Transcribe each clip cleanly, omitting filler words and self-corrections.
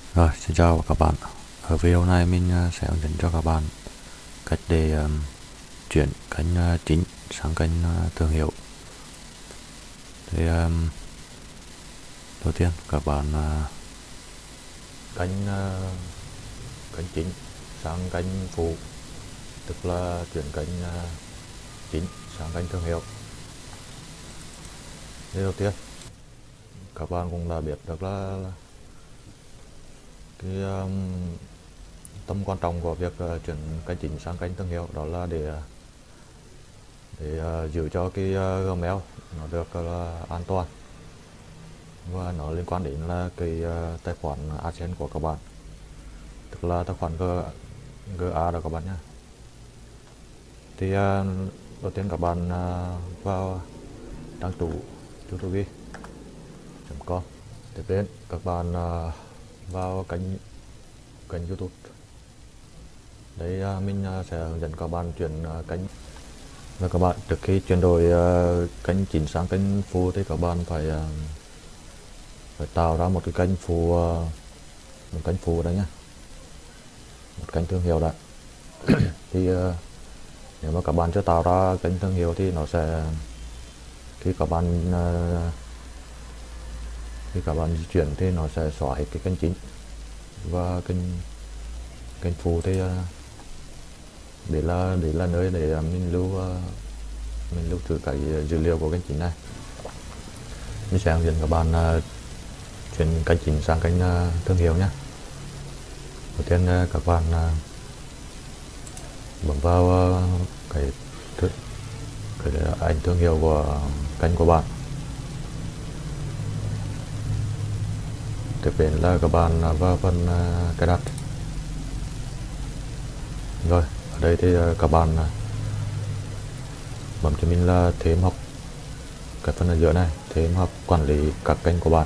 Rồi, xin chào các bạn. Ở video này mình sẽ hướng dẫn cho các bạn cách để chuyển kênh chính sang kênh thương hiệu. Thì đầu tiên các bạn kênh kênh chính sang kênh phụ, tức là chuyển kênh chính sang kênh thương hiệu. Thì đầu tiên các bạn cũng đã biết được là cái tầm quan trọng của việc chuyển kênh chính sang kênh thương hiệu đó là để giữ cho cái Gmail nó được an toàn, và nó liên quan đến là cái tài khoản AdSense của các bạn, tức là tài khoản GA đó các bạn nhé. Thì đầu tiên các bạn vào trang chủ youtube.com. Tiếp đến các bạn vào kênh YouTube. Đấy, mình sẽ hướng dẫn các bạn chuyển kênh. Và các bạn, trước khi chuyển đổi kênh chính sang kênh phụ thì các bạn phải tạo ra một cái kênh phụ, một kênh phụ đấy nhá, một kênh thương hiệu đã. Thì nếu mà các bạn chưa tạo ra kênh thương hiệu thì nó sẽ, khi các bạn di chuyển thì nó sẽ xóa hết cái kênh chính, và kênh phụ thì để là nơi để mình lưu trữ cái dữ liệu của kênh chính này. Mình sẽ hướng dẫn các bạn chuyển kênh chính sang kênh thương hiệu nhé. Đầu tiên các bạn bấm vào cái ảnh thương hiệu của kênh của bạn. Tiếp đến là các bạn vào phần cài đặt. Rồi, ở đây thì các bạn bấm cho mình là thêm hoặc cái phần ở giữa này, thêm hoặc quản lý các kênh của bạn.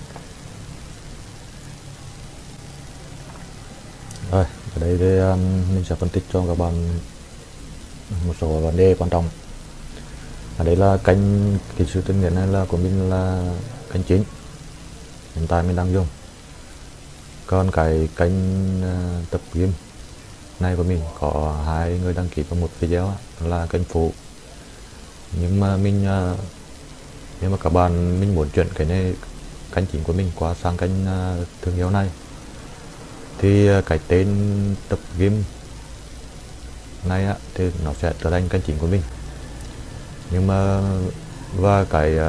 Rồi, ở đây thì mình sẽ phân tích cho các bạn một số vấn đề quan trọng. Ở đây là kênh kỹ sư tuyên nghiện này là của mình, là kênh chính hiện tại mình đang dùng. Còn cái kênh tập gym này của mình có 2 người đăng ký vào một video là kênh phụ. Nhưng mà nếu mà các bạn muốn chuyển cái này, kênh chính của mình qua sang kênh thương hiệu này, thì cái tên tập gym này thì nó sẽ trở thành kênh chính của mình. Nhưng mà và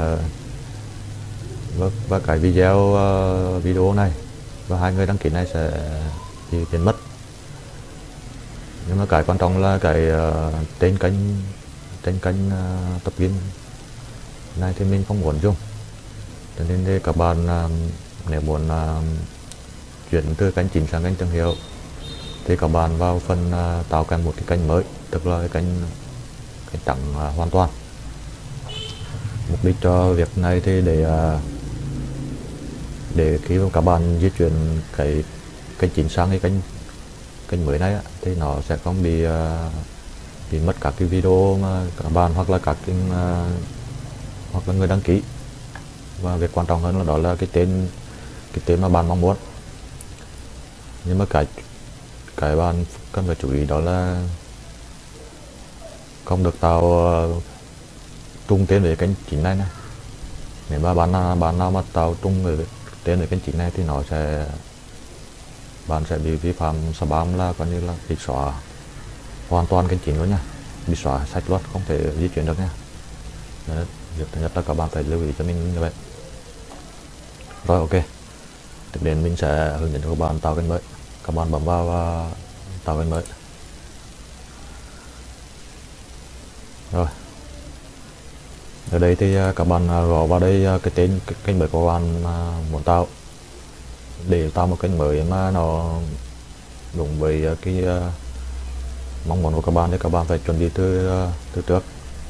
cái video này và 2 người đăng ký này sẽ bị biến mất. Nhưng mà cái quan trọng là cái tên kênh tập gym này thì mình không muốn dùng. Cho nên thì các bạn nếu muốn chuyển từ kênh chính sang kênh thương hiệu thì các bạn vào phần tạo kênh, một cái kênh mới, tức là cái kênh trắng hoàn toàn. Mục đích cho việc này thì để khi các bạn di chuyển cái kênh chính sang cái kênh mới này thì nó sẽ không bị mất các cái video mà các bạn hoặc là hoặc là người đăng ký. Và việc quan trọng hơn là đó là cái tên mà bạn mong muốn. Nhưng mà cái bạn cần phải chú ý đó là không được tạo trùng tên với kênh chính này. Nếu mà bạn nào mà tạo trùng với tên với kênh chính này thì bạn sẽ bị vi phạm spam, là coi như là bị xóa hoàn toàn kênh chính luôn nha, bị xóa sạch luôn, không thể di chuyển được nha. Đấy, việc thứ nhất là các bạn phải lưu ý cho mình như vậy. Rồi, ok. Tiếp đến mình sẽ hướng dẫn cho các bạn tạo kênh mới. Các bạn bấm vào tạo kênh mới. Rồi, ở đây thì các bạn gõ vào đây cái tên kênh mới của các bạn muốn tạo. Để tạo một kênh mới mà nó đúng với cái mong muốn của các bạn thì các bạn phải chuẩn bị từ trước,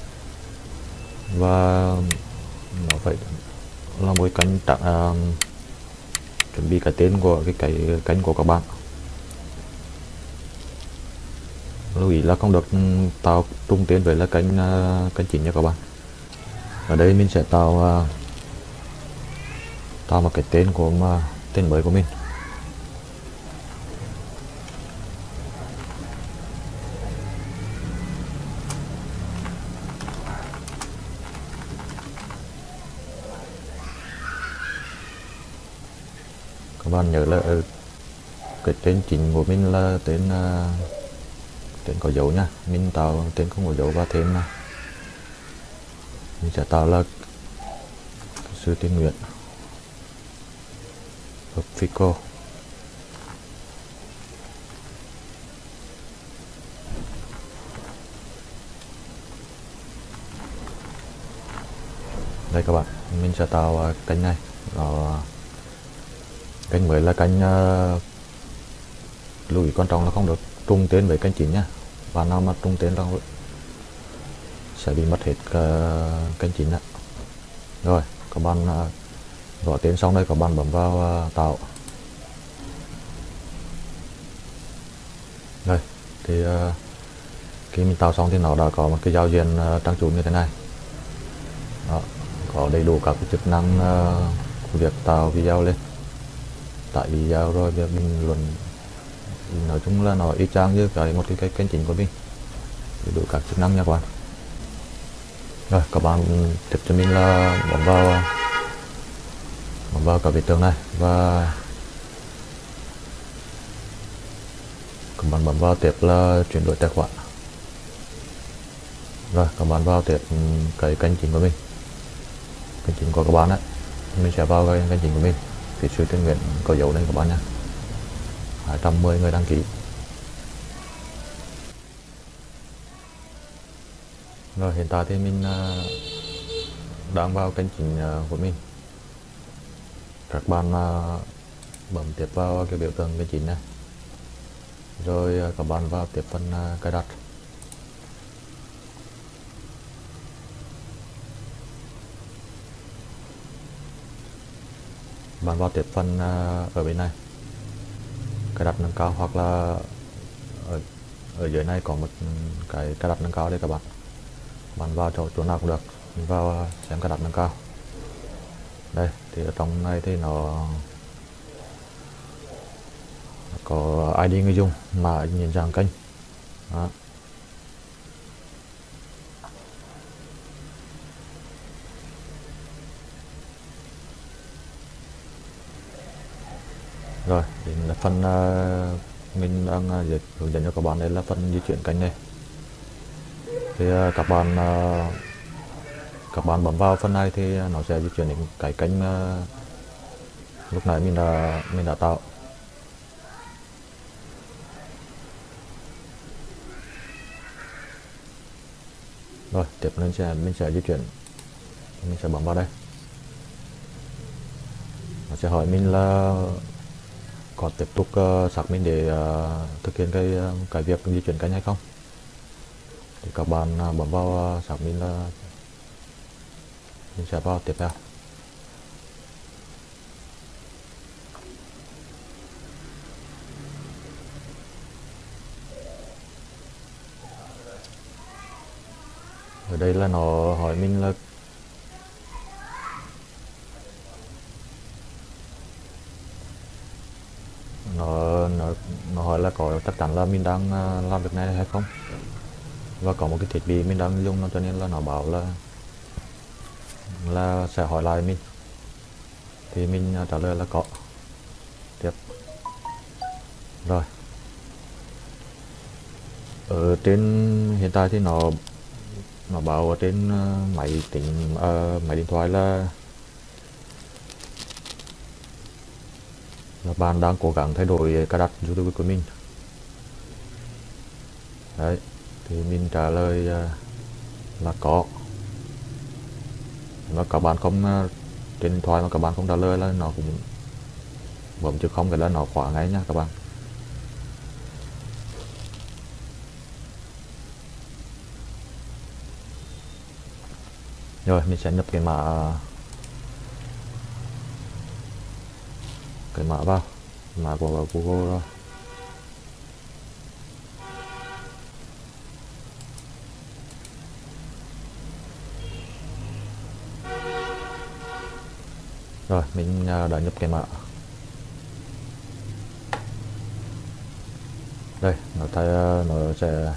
và nó phải là một kênh chuẩn bị cái tên của cái kênh của các bạn. Lưu ý là không được tạo trùng tên với là kênh chính nha các bạn. Ở đây mình sẽ tạo một cái tên mới của mình. các bạn nhớ là ở cái tên chính của mình là tên tên có dấu nha, mình tạo tên không có dấu và thêm mình sẽ tạo là sư Tiên Nguyễn Fico. Đây các bạn, mình sẽ tạo kênh này. Kênh mới là kênh lưu ý quan trọng là không được trùng tên với kênh chính nha. Bạn nào mà trùng tên là sẽ bị mất hết kênh chính đó. Rồi các bạn gõ tên xong đây, các bạn bấm vào tạo. Đây thì khi mình tạo xong thì nó đã có một cái giao diện trang chủ như thế này. Đó, có đầy đủ các cái chức năng của việc tạo video lên, tải video rồi việc bình luận. Nói chung là nó y chang như một cái kênh chính của mình, đầy đủ các chức năng nha các bạn. Rồi các bạn tiếp cho mình là bấm vào cái biểu tượng này và các bạn bấm vào tiếp là chuyển đổi tài khoản. Rồi các bạn vào tiếp cái kênh chính của mình, kênh chính của các bạn đấy. Mình sẽ vào cái kênh chính của mình, thì sư Tiên Nguyễn có dấu đây các bạn nha, 210 người đăng ký. Rồi hiện tại thì mình đang vào kênh chính của mình. Các bạn bấm tiếp vào cái biểu tượng kênh chính này, rồi các bạn vào tiếp phần cài đặt. Bạn vào tiếp phần ở bên này cài đặt nâng cao, hoặc là ở dưới này có một cái cài đặt nâng cao đây các bạn. Bạn vào chỗ nào cũng được, mình vào xem cài đặt nâng cao. Đây thì ở trong này thì nó có ID người dùng, mà nhận dạng kênh. Đó. Rồi đến là phần mình đang hướng dẫn cho các bạn, đây là phần di chuyển kênh này. Thì các bạn bấm vào phần này thì nó sẽ di chuyển đến cái kênh lúc nãy mình đã tạo. Rồi tiếp mình sẽ di chuyển, mình sẽ bấm vào đây. Nó sẽ hỏi mình là có tiếp tục xác minh để thực hiện cái việc di chuyển kênh hay không. Thì các bạn bấm vào xác minh là mình sẽ vào tiếp theo. Ở đây là nó hỏi mình là nó hỏi là có chắc chắn là mình đang làm việc này hay không, và có một cái thiết bị mình đang dùng, cho nên là nó bảo là sẽ hỏi lại mình, thì mình trả lời là có. Tiếp. Rồi ở trên hiện tại thì nó bảo ở trên máy điện thoại là bạn đang cố gắng thay đổi cài đặt YouTube của mình. Đấy thì mình trả lời là có. Và các bạn không trên điện thoại mà các bạn không trả lời là nó cũng bấm chữ không, cái là nó khóa ngay nha các bạn. Rồi mình sẽ nhập cái mã vào, mã của Google rồi. Rồi mình đã nhập cái mã. Đây nó sẽ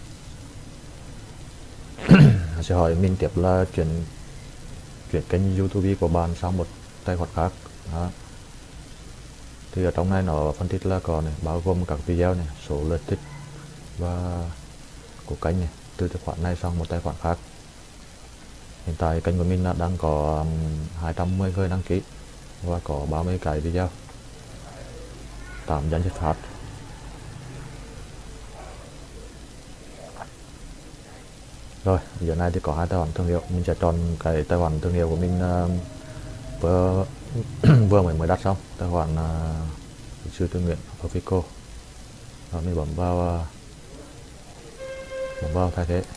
nó sẽ hỏi mình tiếp là chuyển kênh YouTube của bạn sang một tài khoản khác. Đó. Thì ở trong này nó phân tích là có này, bao gồm các video này, số lượt thích và của kênh này, từ tài khoản này sang một tài khoản khác. Hiện tại kênh của mình là đang có 210 người đăng ký và có 30 cái video, 8 danh sách phát. Rồi giờ này thì có 2 tài khoản thương hiệu, mình sẽ chọn cái tài khoản thương hiệu của mình vừa vừa mới đặt xong, tài khoản sư tư nguyện Fico. Rồi mình bấm vào thay thế.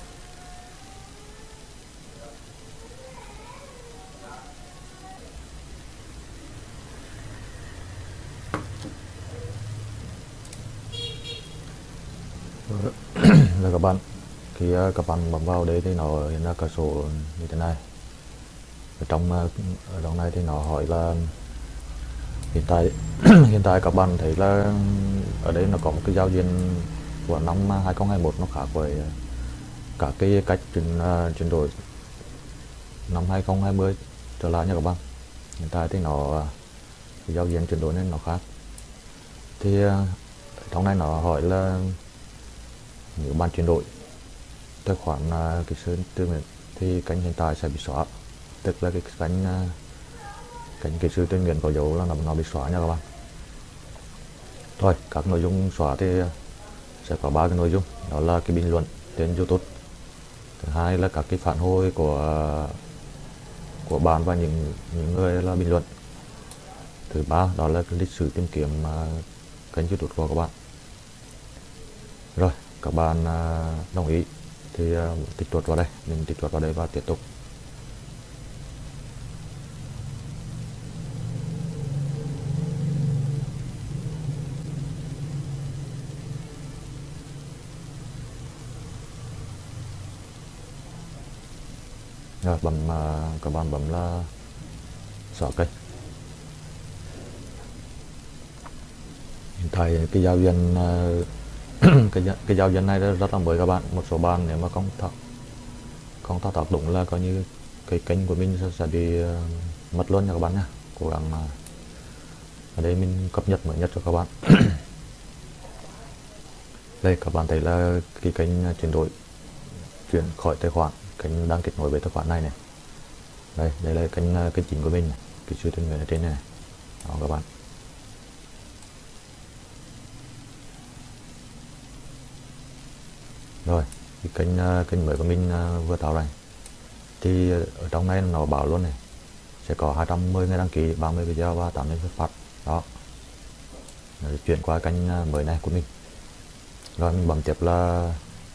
Rồi các bạn, khi các bạn bấm vào đấy thì nó hiện ra cái số như thế này. Ở trong này thì nó hỏi là hiện tại hiện tại các bạn thấy là ở đây nó có một cái giao diện của năm 2021 nó khác với cả cái cách chuyển đổi năm 2020 trở lại nha các bạn. Hiện tại thì nó cái giao diện chuyển đổi nên nó khác. Thì trong này nó hỏi là nếu bạn chuyển đổi tài khoản kỹ sư tư nguyện thì kênh hiện tại sẽ bị xóa, tức là cái kênh kỹ sư tư nguyện có dấu là nó bị xóa nha các bạn. Rồi các nội dung xóa thì sẽ có 3 cái nội dung, đó là cái bình luận trên YouTube, thứ hai là các cái phản hồi của bạn và những người là bình luận, thứ ba đó là cái lịch sử tìm kiếm kênh YouTube của các bạn. Rồi các bạn đồng ý thì tích chuột vào đây, mình tích chuột vào đây và tiếp tục. Rồi các bạn bấm là xóa kênh. Hiện tại cái giao diện cái giao diện này rất là mới các bạn. Một số bạn nếu mà không thao tác đúng là coi như cái kênh của mình sẽ bị mất luôn nha các bạn nha. Cố gắng ở đây mình cập nhật mới nhất cho các bạn. Đây các bạn thấy là cái kênh chuyển khỏi tài khoản, kênh đang kết nối với tài khoản này này. Đây là kênh chính của mình này, cái sự tuyên nguyện ở trên này, đó các bạn. Rồi cái kênh mới của mình vừa tạo ra thì ở trong này nó bảo luôn này sẽ có 210 người đăng ký, 30 video và 8 danh phát. Đó, rồi chuyển qua kênh mới này của mình. Rồi mình bấm tiếp là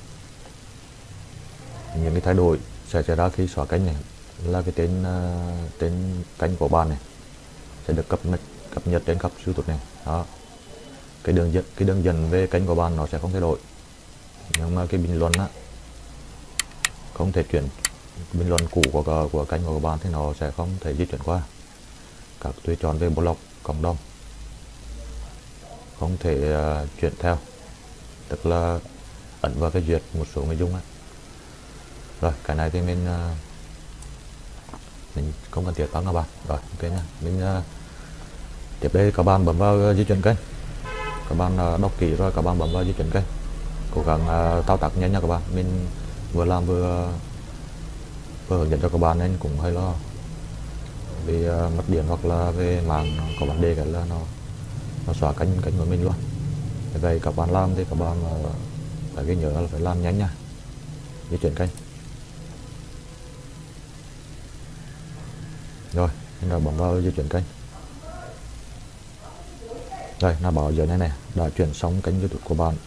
những cái thay đổi sẽ xảy ra khi xóa kênh này là cái tên kênh của bạn này sẽ được cập nhật trên khắp YouTube này. Đó, cái đường dẫn về kênh của bạn nó sẽ không thay đổi, nhưng mà cái bình luận á không thể chuyển bình luận cũ của kênh của các bạn thì nó sẽ không thể di chuyển qua. Các tùy chọn về blog cộng đồng không thể chuyển theo, tức là ấn vào cái duyệt một số nội dung á. Rồi cái này thì mình không cần thiết lắm các bạn. Rồi ok nha, mình tiếp đây các bạn bấm vào di chuyển kênh, các bạn đọc kỹ rồi các bạn bấm vào di chuyển kênh, cố gắng thao tác nhanh nha các bạn. Mình vừa làm vừa hướng dẫn cho các bạn nên cũng hơi lo vì mất điện hoặc là về mạng có vấn đề cái là nó xóa kênh của mình luôn. Vậy các bạn làm thì các bạn phải ghi nhớ là phải làm nhanh nha, di chuyển kênh. Rồi mình đã bấm vào di chuyển kênh. Đây nó bảo dưới này đã chuyển xong kênh YouTube của bạn.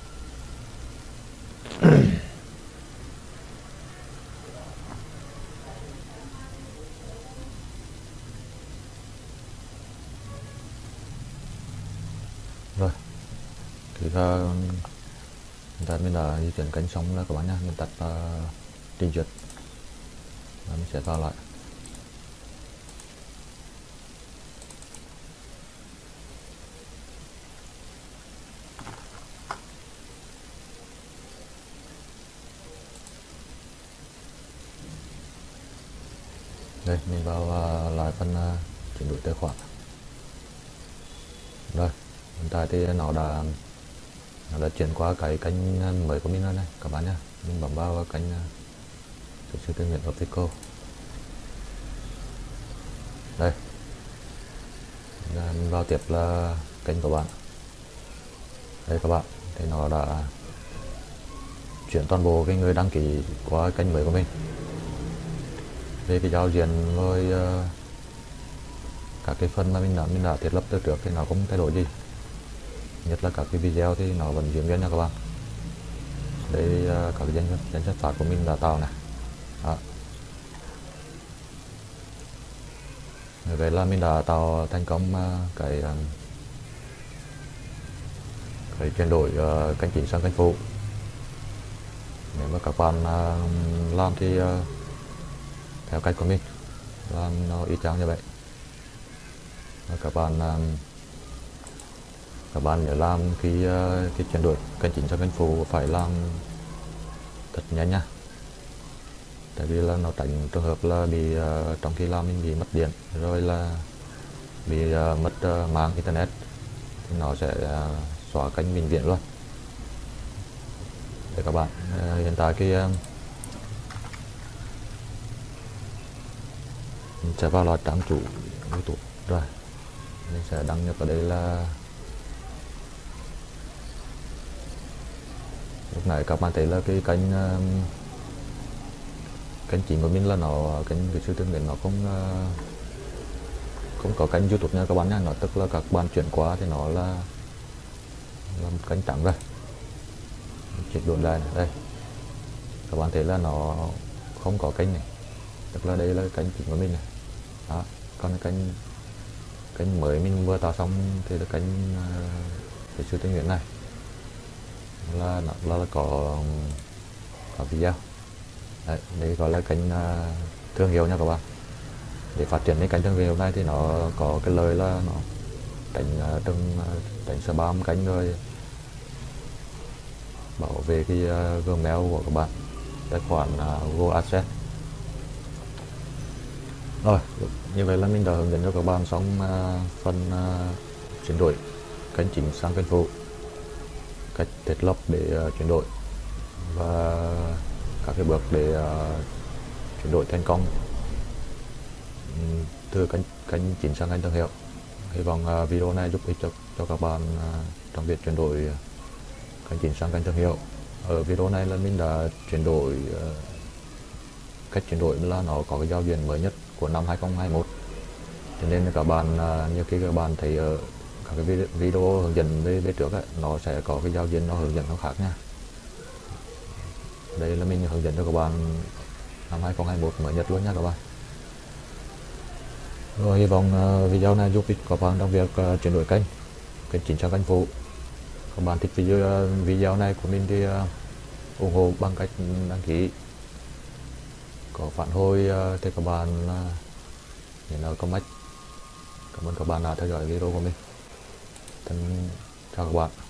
Rồi thì mình đã di chuyển kênh xong là các bạn nha. Mình tắt trình duyệt và mình sẽ vào lại. Đây mình vào lại phần chuyển đổi tài khoản. Hiện tại thì nó đã chuyển qua cái kênh mới của mình rồi này các bạn nhé. Mình bấm vào kênh kỹ sư tiếng Việt Official. Đây, mình vào tiếp là kênh của bạn. Đây các bạn, thì nó đã chuyển toàn bộ cái người đăng ký qua kênh mới của mình. Về cái giao diện với các cái phần mà mình đã thiết lập từ trước thì nó không thay đổi gì, nhất là các cái video thì nó vẫn giữ nguyên nha các bạn. Đây các danh sách phát của mình đã tạo này. Đó. Vậy là mình đã tạo thành công cái chuyển đổi kênh chính sang kênh phụ. Nếu mà các bạn làm thì theo cách của mình làm nó y chang như vậy. Và các bạn nhớ làm khi chuyển đổi kênh chính sang kênh phụ phải làm thật nhanh nha, tại vì là nó tránh trường hợp là bị trong khi làm mình bị mất điện rồi là bị mất mạng internet thì nó sẽ xóa kênh vĩnh viễn luôn. Để các bạn hiện tại mình sẽ vào là trang chủ YouTube rồi mình sẽ đăng nhập vào đây là lúc này các bạn thấy là cái kênh chính của mình là nó kênh kỹ sư tiếng Việt nó không có kênh YouTube nha các bạn nha. Nó tức là các bạn chuyển qua thì nó là một kênh trắng rồi. Chuyển đổi lại này. Đây các bạn thấy là nó không có kênh này, tức là đây là kênh chính của mình này. Đó, còn kênh mới mình vừa tạo xong thì là kênh kỹ sư tiếng Việt này là nó là có video. Đấy, đây gọi là kênh thương hiệu nha các bạn. Để phát triển cái kênh thương hiệu này thì nó có cái lời là nó tránh spam kênh rồi bảo vệ cái Gmail của các bạn, tài khoản Google AdSense. Rồi, như vậy là mình đã hướng dẫn cho các bạn xong phần chuyển đổi kênh chính sang kênh phụ, cách thiết lập để chuyển đổi và các cái bước để chuyển đổi thành công từ kênh chính sang kênh thương hiệu. Hy vọng video này giúp ích cho các bạn trong việc chuyển đổi kênh chính sang kênh thương hiệu. Ở video này là mình đã chuyển đổi cách chuyển đổi là nó có cái giao diện mới nhất của năm 2021, cho nên các bạn như khi các bạn thấy ở các cái video hướng dẫn về trước ấy, nó sẽ có cái giao diện nó hướng dẫn nó khác nha. Đây là mình hướng dẫn cho các bạn năm 2021 mới nhất luôn nha các bạn. Rồi, hy vọng video này giúp ích các bạn trong việc chuyển đổi kênh chính sang kênh phụ. Các bạn thích video này của mình thì ủng hộ bằng cách đăng ký, có phản hồi thì các bạn nhấn comment. Cảm ơn các bạn đã theo dõi video của mình. Chào các bạn.